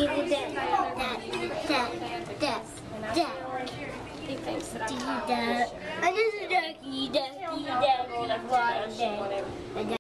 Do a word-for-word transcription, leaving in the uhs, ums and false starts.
He thinks that I'm And this is Ducky, Ducky, Ducky,